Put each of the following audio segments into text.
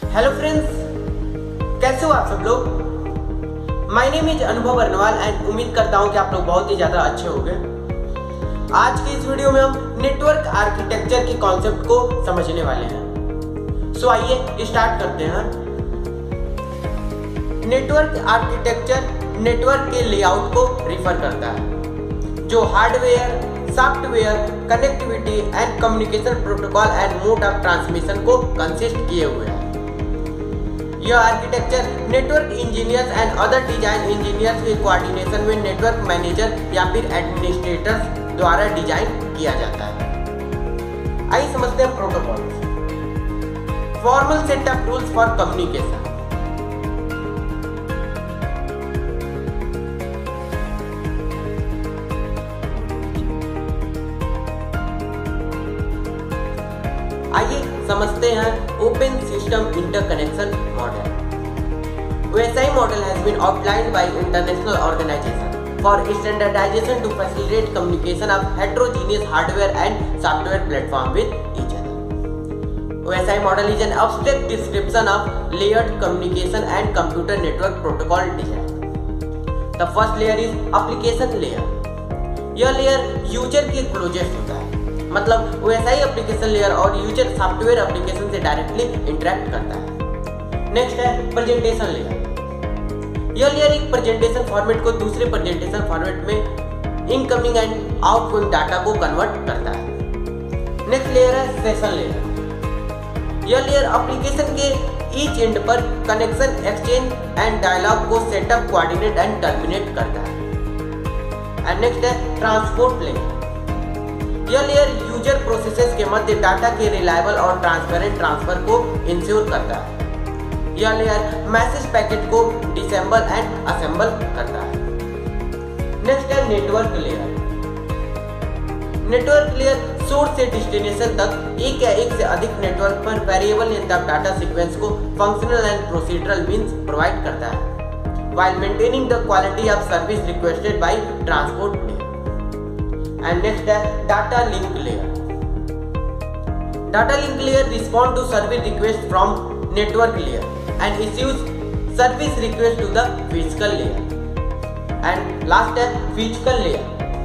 Hello friends, कैसे हो आप सब लोग। माय नेम इज अनुभव वर्णवाल एंड उम्मीद करता हूं कि आप लोग बहुत ही ज्यादा अच्छे होंगे। आज की इस वीडियो में हम नेटवर्क आर्किटेक्चर के कॉन्सेप्ट को समझने वाले हैं। सो आइए स्टार्ट करते हैं। नेटवर्क आर्किटेक्चर नेटवर्क के लेआउट को रिफर करता है जो hardware, software, connectivity and communication protocol and mode of transmission को कंसिस्ट किए हुए हैं। यह architecture network engineers and other design engineers के कोऑर्डिनेशन में नेटवर्क मैनेजर या फिर एडमिनिस्ट्रेटर्स द्वारा डिजाइन किया जाता है। आइए समझते हैं protocols. Formal set of rules for communication. आइए समझते हैं open system interconnection model. OSI model has been outlined by international organization for standardization to facilitate communication of heterogeneous hardware and software platform with each other. OSI model is an abstract description of layered communication and computer network protocol design. The first layer is application layer. यह layer user के closest होता है, मतलब OSI application layer और user software application से directly interact करता है। Next है प्रेजेंटेशन लेयर। यह लेयर एक प्रेजेंटेशन फॉर्मेट को दूसरे प्रेजेंटेशन फॉर्मेट में इनकमिंग एंड आउटगोइंग डाटा को कन्वर्ट करता है। नेक्स्ट लेयर है सेशन लेयर। यह लेयर एप्लीकेशन के ईच एंड पर कनेक्शन, एक्सचेंज एंड डायलॉग को सेटअप, कोऑर्डिनेट एंड टर्मिनेट करता है। एंड नेक्स्ट है ट्रांसपोर्ट लेयर। यह लेयर यूजर प्रोसेसेस के मध्य डाटा के रिलायबल और ट्रांसपेरेंट ट्रांसफर को इंश्योर करता है। यह लेयर मैसेज पैकेट को डिसेंबल एंड असेंबल करता है। नेक्स्ट है network layer. Network layer source से डेस्टिनेशन तक एक या एक से अधिक नेटवर्क पर variable length of data sequence को functional and procedural means provide करता है while maintaining the quality of service requested by transport layer. And next है data link layer. Data link layer respond to service request from network layer and issues service request to the physical layer. And last है physical layer.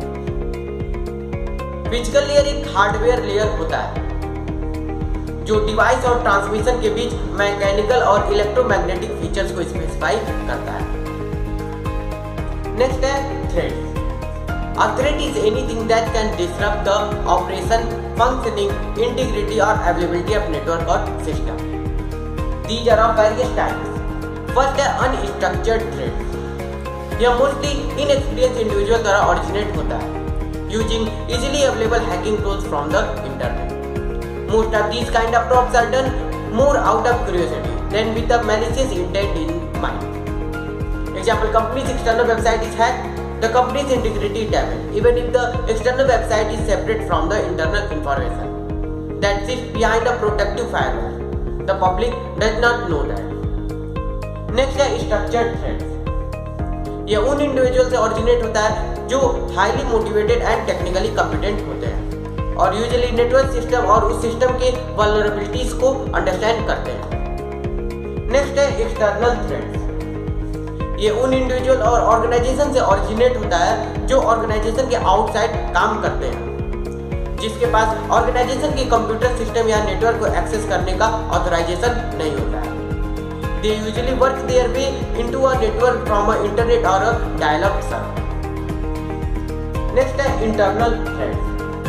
Physical layer एक hardware layer होता है जो device और transmission के बीच mechanical और electromagnetic features को स्पेसिफाई करता है। नेक्स्ट है threat. A threat is anything that can disrupt the operation, functioning, integrity or availability of network or system. These are of various types. First है unstructured threat. यह mostly inexperienced individual द्वारा originate होता है, using easily available hacking tools from the internet. Most of these kind of props are done more out of curiosity than with a malicious intent in mind. Example: company's external website is hacked. The company's integrity damaged, even if the external website is separate from the internal information that sits behind a protective firewall. The public does not know that. Next है structured threats. यह उन individual से originate होता है जो highly motivated and technically competent होते हैं और यूजुअली नेटवर्क सिस्टम और उस सिस्टम के वल्नरेबिलिटीज को अंडरस्टैंड करते हैं। नेक्स्ट है एक्सटर्नल थ्रेट्स। ये उन इंडिविजुअल और ऑर्गेनाइजेशन से ओरिजिनेट होता है जो ऑर्गेनाइजेशन के आउटसाइड काम करते हैं, जिसके पास ऑर्गेनाइजेशन के कंप्यूटर सिस्टम या नेटवर्क को एक्सेस करने का ऑथराइजेशन नहीं होता है। They usually work their way into a network from a internet और अ डायल-अप सर्वर। नेक्स्ट है इंटरनल थ्रेट्स।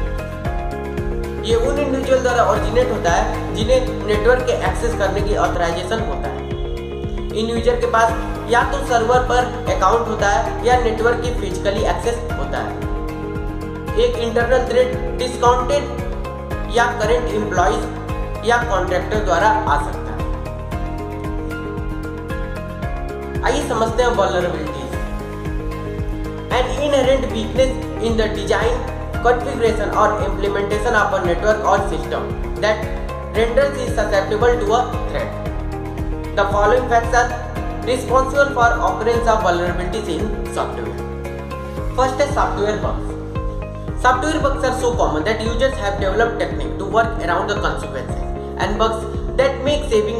ये उन इंडिविजुअल द्वारा ओरिजिनेट होता है जिन्हें नेटवर्क के एक्सेस करने की ऑथराइजेशन होता है। इन यूजर के पास या तो सर्वर पर अकाउंट होता है या नेटवर्क की फिजिकली एक्सेस होता है। एक इंटरनल थ्रेट डिस्काउंटेड या करंट एम्प्लॉइज या कॉन्ट्रैक्टर द्वारा आ सकता है। आइए समझते हैं vulnerabilities. An inherent weakness in the design, configuration और इम्प्लीमेंटेशन ऑफ अ नेटवर्क और system that renders it susceptible to a threat. The following facts are responsible for occurrence of vulnerabilities in software. First is software bugs. Software bugs are so common that users have developed techniques to work around the consequences and bugs that make saving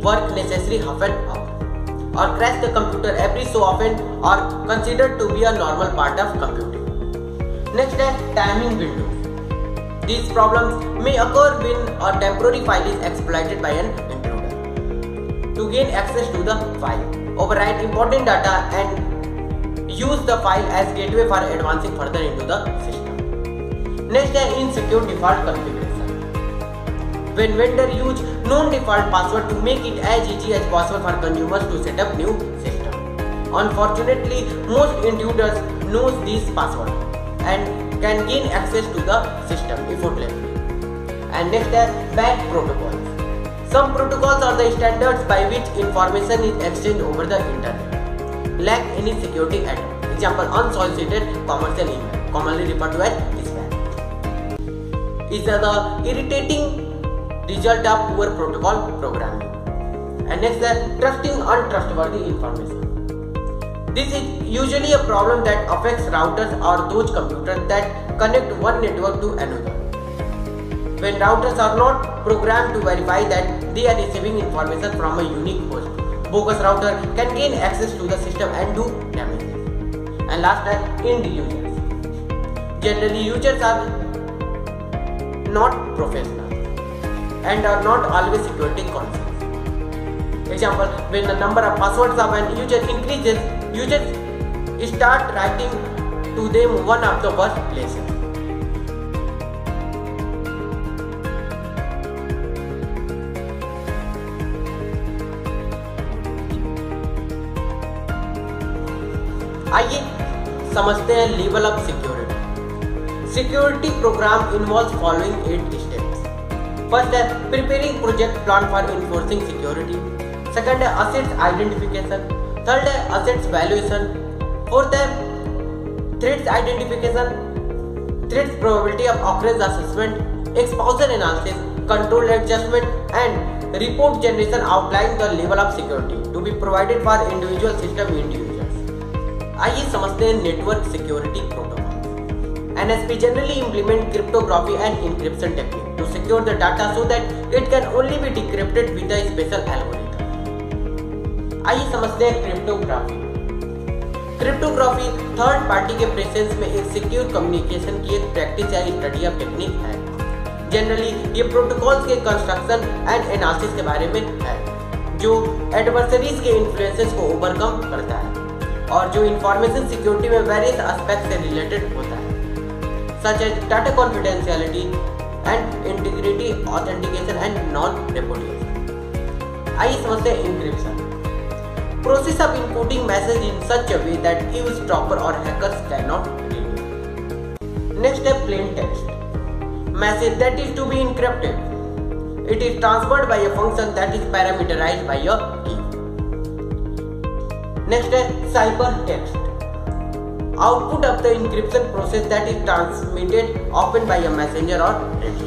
work necessary half an hour, or crash the computer every so often are considered to be a normal part of computing. Next is timing windows. These problems may occur when a temporary file is exploited by an intruder to gain access to the file, overwrite important data and use the file as gateway for advancing further into the system. Next is insecure default configuration. When vendor use known default password to make it as easy as possible for consumers to set up new system. Unfortunately, most intruders knows these passwords and can gain access to the system effortlessly. And next is bad protocols. Some protocols are the standards by which information is exchanged over the internet, lack any security at all. Example, unsolicited commercial email, commonly referred to as spam, is the irritating result of poor protocol programming. And next is trusting untrustworthy information. This is usually a problem that affects routers or those computers that connect one network to another. When routers are not programmed to verify that they are receiving information from a unique host, bogus router can gain access to the system and do damage. And last is end users. Generally, users are not professional and are not always security conscious. Example, when the number of passwords of an user increases, users start writing to them one of the worst places. आइए समझते हैं level of security. Security program involves following 8 steps. First है preparing project plan for enforcing security. Second है assets identification. Third है assets valuation. Fourth है threats identification, threats probability of occurrence assessment, exposure analysis, control adjustment and report generation outline the level of security to be provided for individual system individual. आइए समझते हैं network security protocol. NSP generally implement cryptography and encryption technique to secure the data so that it can only be decrypted with a special algorithm. आइए समझते हैं cryptography. Cryptography third party के presence में एक secure communication की एक practice या study of technique है. जनरली ये प्रोटोकॉल्स के कंस्ट्रक्शन एंड एनालिसिस के बारे में है जो एडवर्सरीज के इन्फ्लुएंसेस को ओवरकम करता है और जो इंफॉर्मेशन सिक्योरिटी में वेरियस एस्पेक्ट से रिलेटेड होता है, such as data confidentiality and integrity, authentication and non repudiation. आइए समझते हैं encryption. Process of encoding message in such a way that eavesdropper और hackers can not read it. Next है plain text message that is to be encrypted. It is transferred by a function that is parameterised by a key. Next is ciphertext. Output of the encryption process that is transmitted often by a messenger or radio.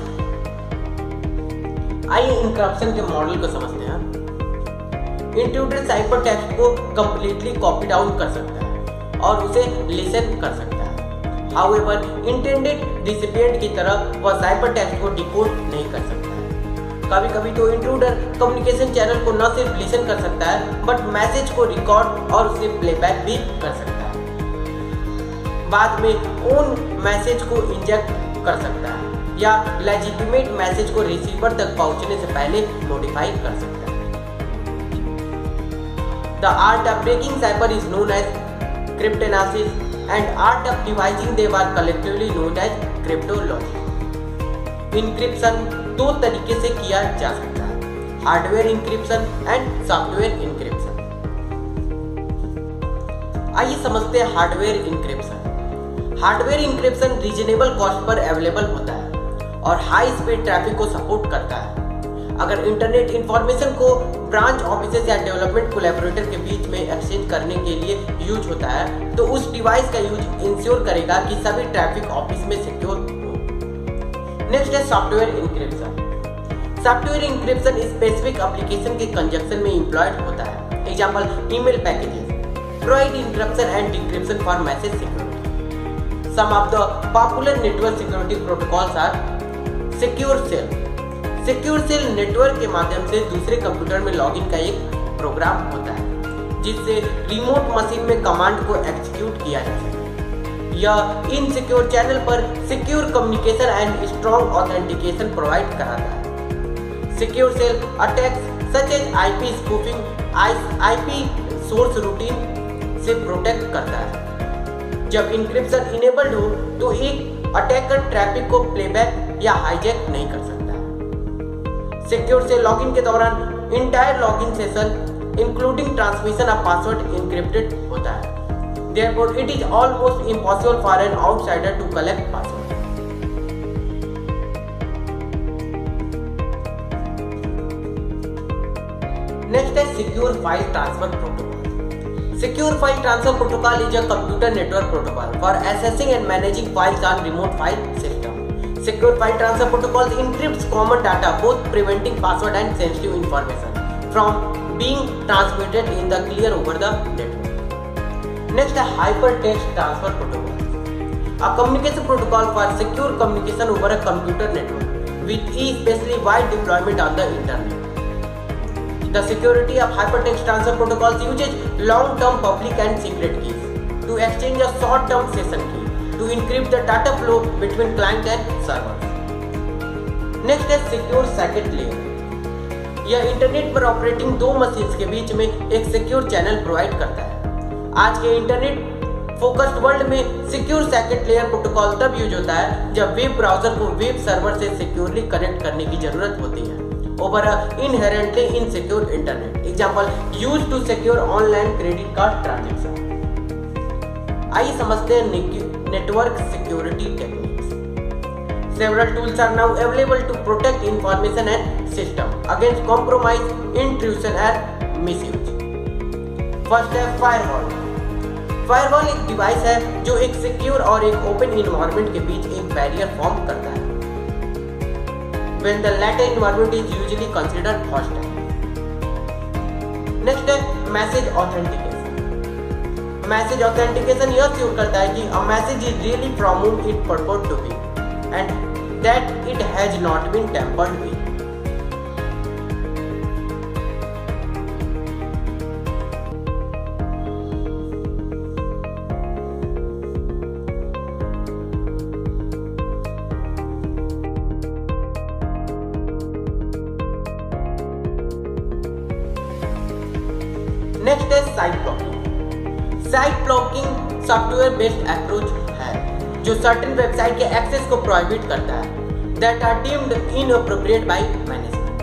आइए encryption के model को समझते हैं. Intruder ciphertext को completely copy down कर सकता है और उसे लिसन कर सकता है. However, intended recipient की तरह वह ciphertext को डिकोड नहीं कर सकता है. कभी कभी तो इंट्रूडर कम्युनिकेशन चैनल को न सिर्फ लिसन कर सकता है बट मैसेज को रिकॉर्ड और उसे प्लेबैक भी कर सकता है. बाद में ओन मैसेज को इंजेक्ट कर सकता है या लेजिटिमेट मैसेज को रिसीवर तक पहुंचने से पहले नोटिफाई कर सकता है. The art of breaking cipher is known as cryptanalysis and art of devising them are collectively known as cryptology. Encryption दो तरीके से किया जा सकता है, hardware encryption and software encryption. आइए समझते हैं hardware encryption. Hardware encryption reasonable cost पर अवेलेबल होता है और हाई स्पीड ट्रैफिक को सपोर्ट करता है. अगर इंटरनेट इंफॉर्मेशन को ब्रांच ऑफिसेज या डेवलपमेंट कोलैबोरेटर के बीच में एक्सचेंज करने के लिए यूज होता है तो उस डिवाइस का यूज इंश्योर करेगा कि सभी ट्रैफिक ऑफिस में सिक्योर. नेक्स्ट है software encryption. Software encryption specific application के कंजक्शन में एम्प्लॉयड होता है. Example email packages provide encryption and decryption for message security. Some of the popular network security protocols are secure shell, secure shell network के माध्यम से दूसरे computer में login का एक प्रोग्राम होता है जिससे रिमोट मशीन में कमांड को एग्जीक्यूट किया जा सके। यह इन सिक्योर चैनल पर secure communication and strong authentication provide कराता है। Secure shell attacks such as IP spoofing IP source routing से प्रोटेक्ट करता है। जब इंक्रिप्शन इनेबल्ड हो तो एक अटैकर ट्रैफिक को प्लेबैक या हाईजैक नहीं कर सकता है। सिक्योर सेल लॉगिन के दौरान entire login session including transmission of password encrypted होता है। Therefore, it is almost impossible for an outsider to collect password. Next is Secure File Transfer Protocol. Secure File Transfer Protocol is a computer network protocol for accessing and managing files on remote file system. Secure File Transfer Protocol encrypts common data, both preventing password and sensitive information from being transmitted in the clear over the network. Next is Hypertext Transfer Protocol, a communication protocol for secure communication over a computer network with especially wide deployment on the internet. The security of Hypertext Transfer Protocols uses long-term public and secret keys to exchange a short-term session key to encrypt the data flow between client and servers. Next is Secure Circuit Layer. यह internet पर operating दो machines के बीच में एक secure channel provide करता है। आज के इंटरनेट फोकस्ड वर्ल्ड में सिक्योर सर्किट लेयर प्रोटोकॉल तब यूज होता है जब वेब ब्राउजर को वेब सर्वर से सिक्योरली कनेक्ट करने की जरूरत होती है over inherently insecure internet. Example used to secure online credit card transaction. आइए समझते हैं network security techniques. Several tools are now available to protect information and system against compromise, intrusion and misuse. First है firewall. Firewall एक device है जो एक secure और एक ओपन इन्वायरमेंट के बीच एक बैरियर फॉर्म करता है। When the latter environment is usually considered hostile. Next है message authentication. Message authentication यह श्योर करता है कि a message is really from whom it purport to be and that it has not been tampered with. Next है site blocking. Site blocking software based approach है जो certain website के access को prohibit करता है that are deemed inappropriate by management.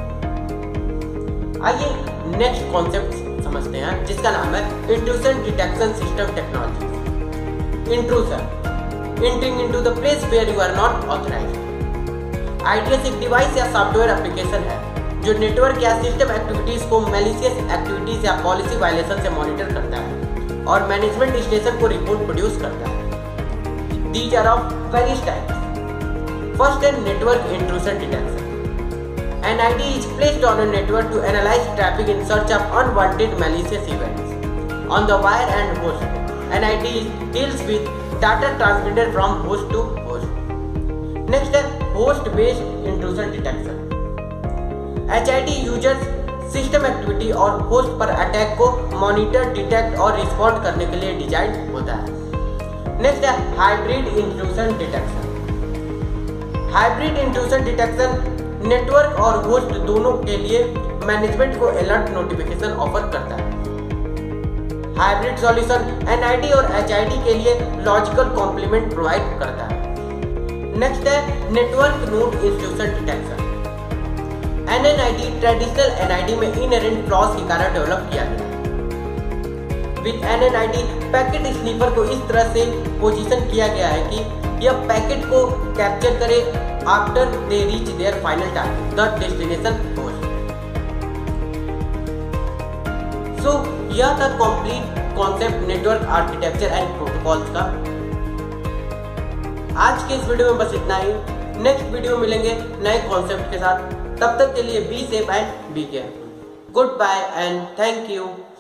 आइए next concept समझते हैं जिसका नाम है intrusion detection system technology. Intrusion, entering into the place where you are not authorized. IDS एक डिवाइस या सॉफ्टवेयर एप्लीकेशन है जो नेटवर्क या सिस्टम एक्टिविटीज को मैलिशियस एक्टिविटीज या पॉलिसी वायलेशन से मॉनिटर करता है और मैनेजमेंट स्टेशन को रिपोर्ट प्रोड्यूस करता है। These are of various types. First is network intrusion detection. An ID is placed on a network to analyze traffic in search of unwanted malicious events on the wire and host. An ID deals with data transmitted from host to host. Next is host-based intrusion detection. HID uses system activity और host पर attack को monitor, detect और respond करने के लिए design होता है। Next है hybrid intrusion detection. Hybrid intrusion detection network और होस्ट दोनों के लिए मैनेजमेंट को अलर्ट नोटिफिकेशन ऑफर करता है। हाइब्रिड सॉल्यूशन एनआईडी और एचआईडी के लिए लॉजिकल कॉम्प्लीमेंट प्रोवाइड करता है। नेक्स्ट है network node intrusion detection. NNID traditional NID में इनहेरेंट फ्लॉज के कारण डेवलप किया गया है। विद एनएनआईडी पैकेट स्नीपर को इस तरह से पोजीशन किया गया है कि यह पैकेट को कैप्चर करे after they reach their final target the destination host. So यह था complete concept network architecture and protocols का। आज के इस वीडियो में बस इतना ही। नेक्स्ट वीडियो मिलेंगे नए कॉन्सेप्ट के साथ। तब तक के लिए be safe and be careful. Good bye and thank you.